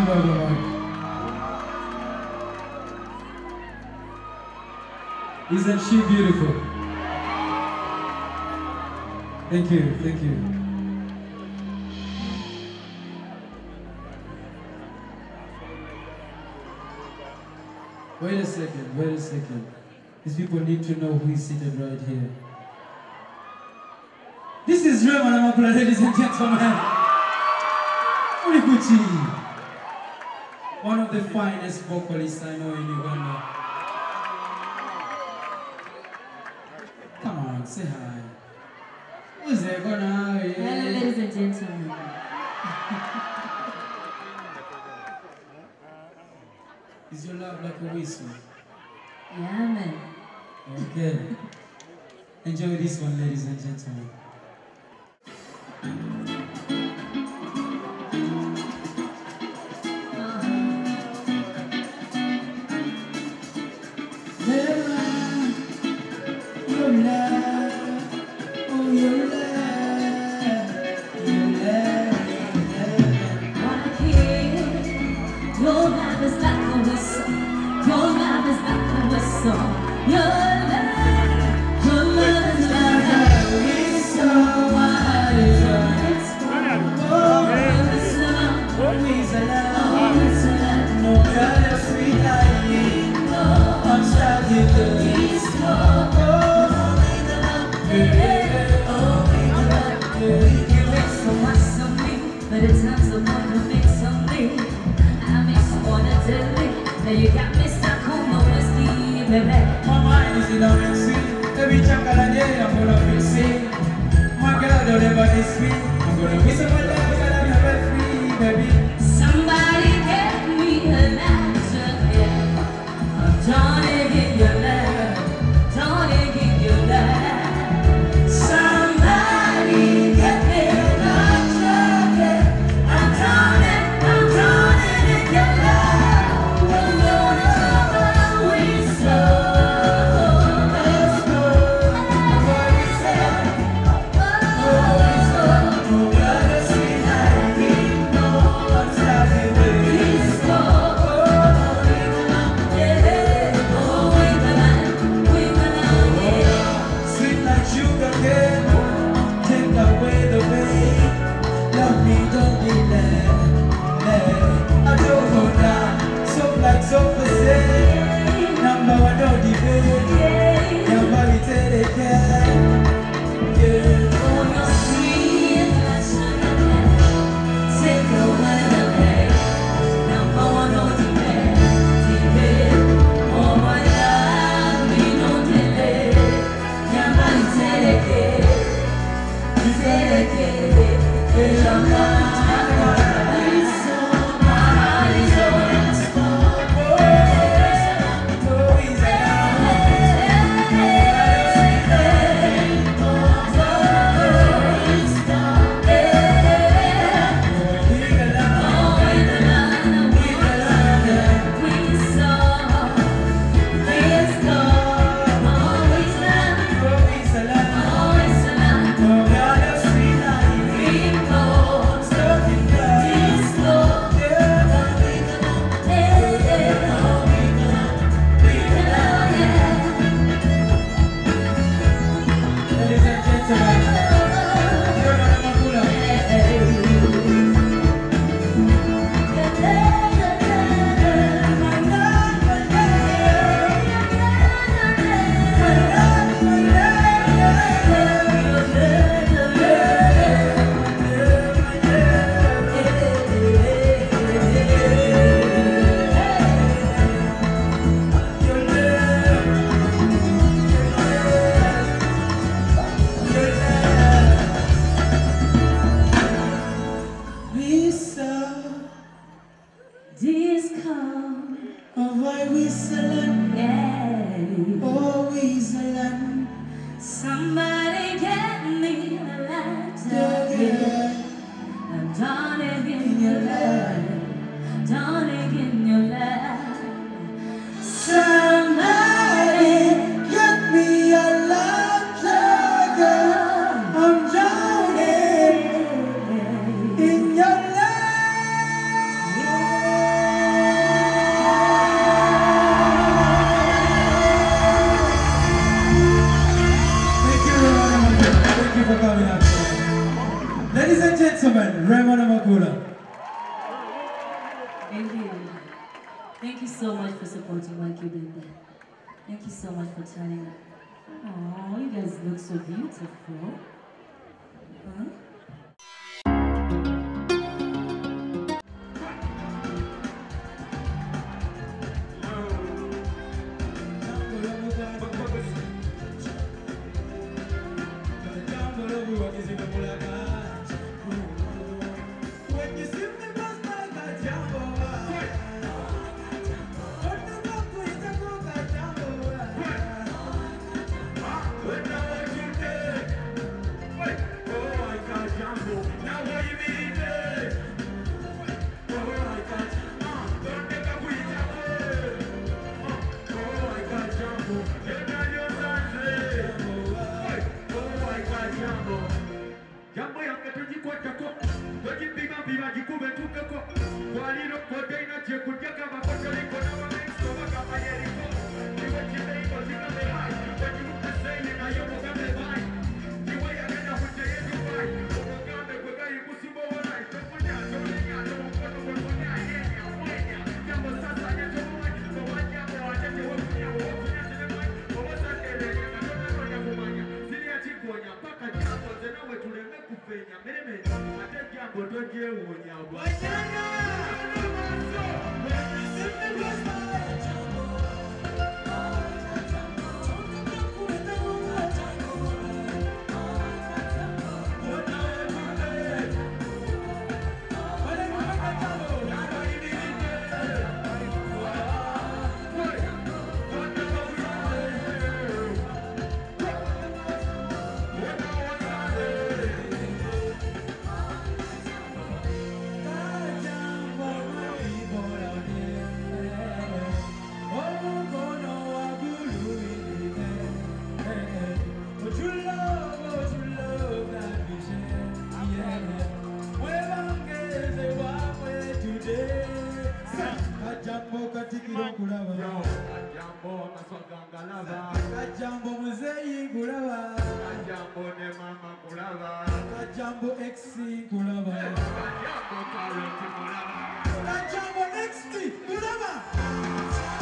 everyone. Isn't she beautiful? Thank you, thank you. Wait a second, wait a second. These people need to know who is seated right here. This is Remah Namakula, ladies and gentlemen. Urikuchi. One of the finest vocalists I know in Uganda. Come on, say hi. Who's there gonna? Hello, ladies and gentlemen. Is your love like a whistle? Yeah, man. Okay. Enjoy this one, ladies and gentlemen. You got me stuck on the whiskey, baby. My mind is in a mixing. Every chakra day I'm gonna fix it. My girl don't ever diss me. I'm gonna miss my life and I'm never free, baby. Somebody get me a lantern, yeah. I'm trying to get your love, trying to get your love. Somebody get me a lantern, yeah. I'm trying to get your love. So for say, number one don't debate. Your body take it care. Yeah. Oh, you're sweet, passionate. Take away the pain. Number one don't debate. Oh, my love, me no delay. Your body take it. Take it. Your somebody get me a lantern. I'm dawning in your love, dawning in your love. Somebody get me a lantern. I'm drowning in your love. Thank you. Thank you so much for supporting Ykee Benda. Thank you so much for turning up. Oh, you guys look so beautiful. Huh? Jambo muzei kulaba, jambo ne mama kulaba, jambo exi kulaba, jambo talent kulaba, jambo exi kulaba.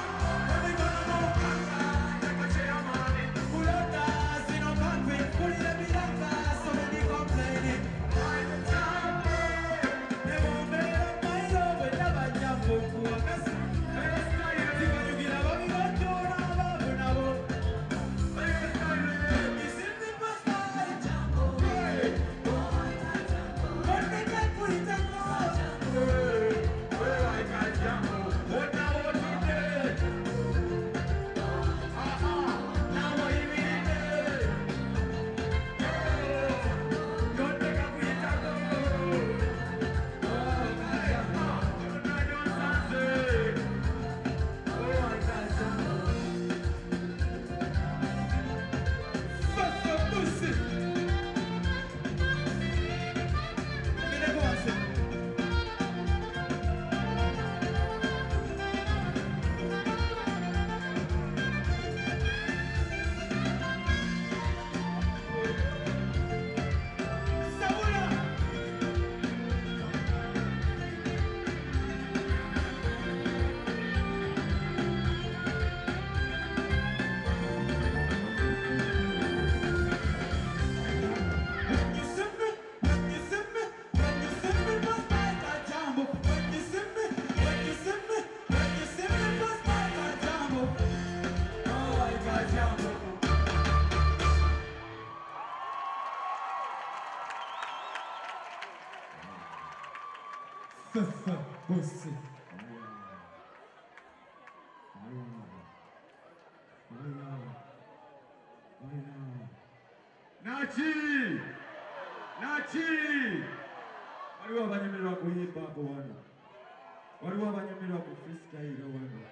Nachi! Waliwo abanyemerwa kuyimba ako wano. Waliwo abanyemerwa ku freestyle wano.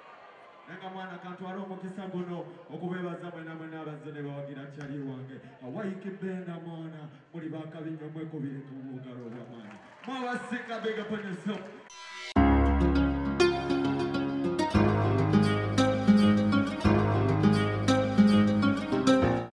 Nanga mwana kantwala omukisa guno okubebaza mwena n'abazze ne bawagira kyali wange. Ykee Benda mwana muli bakabinyo mwekubire ku bugalo bwa mwana. Mwabasika big up on yourself.